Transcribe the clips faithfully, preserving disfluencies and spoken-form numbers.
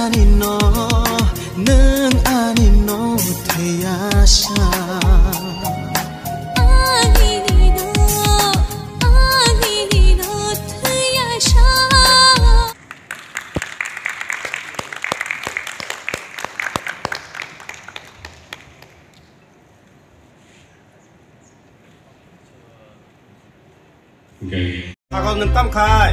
ani no nung ani no theyasa Okay. Ako nang tam khai.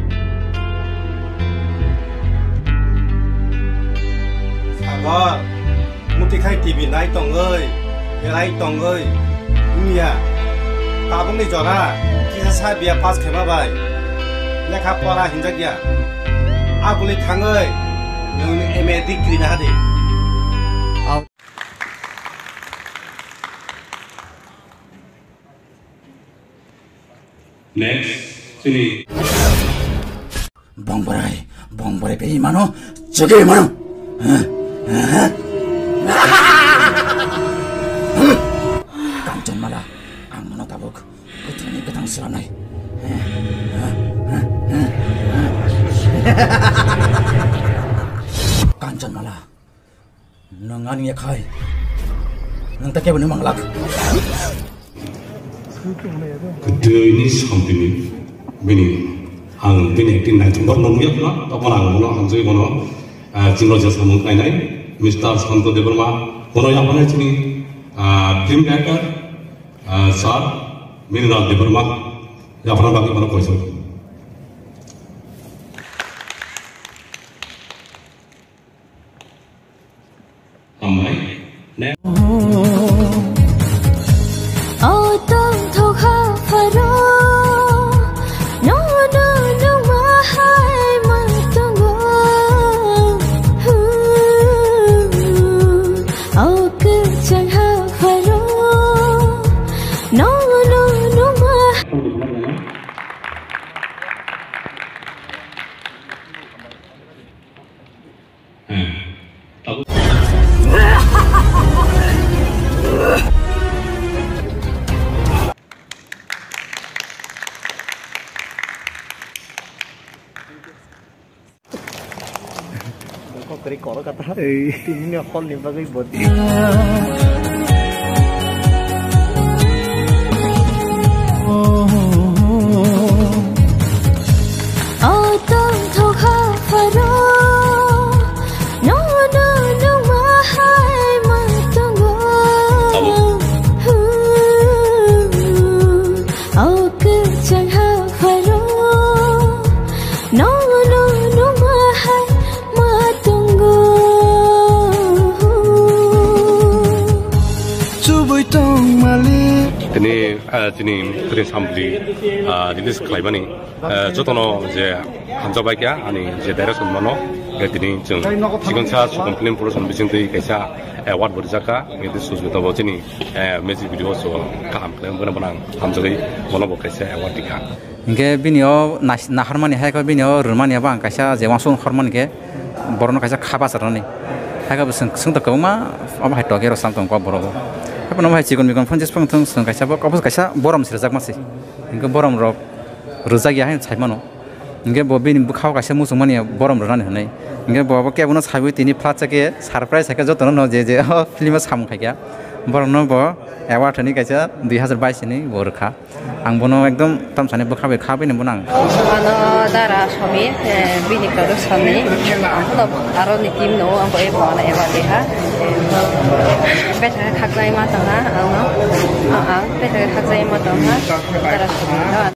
Sabar. Muti khai T V nai tong ơi. Nai tong ơi. Mia. Ta bong ni jora. Kisa sa bia pass khema bai. Lekha pora hinjak ya. Aguli thang ơi. Nung M A degree na de. Next, sini. Bong borai, bong borai pe mano, jage mano. Kanchan mala, ang mano tabuk, kutini ketang selanai. Kanchan mala, nangani ya kai, nang tak kebun manglak. Kedua ini Sampili, ini, ang ini acting naik tempat nomor ya, apa orang mana ang jadi mana, Cinglo jasa mungkin naik, Mister Samar Debbarma, mana yang mana sini, Film Director Sarat, Mirinal Debbarma, yang pernah bagi mana kuasa. Amai, ne. Kari koro kata, ini akal ni bagai body. Ini jenis jenis Sampili, jenis kelainan ini. Jodohnya je hanjau baik ya, ani je daerah semano. Jadi jeng Sugam Sugam Film production bising tu kaisa award berjaka, itu Sushmita bawa jenis music video so kaham kelihatan benar-benar hanjau ini mana bawa kaisa award dika. Inge binio nah harmoni hai kau binio rumania bang kaisa je langsung harmoni ke, borno kaisa khapas rani. Hai kau seng seng tak kau mah apa hai toge rosam tu kau borong. Apa nama cikgu mikon fanjes pengtung seng kaisa apa kau kaisa boram sirjak masih. Inge boram rok rujak ya hai cai mano. Inge bobi ni bukhau kaisa musuh mani boram rani hanai. Inge bobo ke abuna sabi tini plat ke surprise hai kaisa jotono no je je film sam khai ya. Boram no bo award ni kaisa dua ribu dua belas ni borka. Ang bono ekdom tam sane bukha be khabe ne bonang. Ano dara Samir bini karo Samir. Ampo aro ni team no ampo e bona e bade ha. Beta khaklai ma tanga ano. A a beta khaklai ma tanga dara Samir.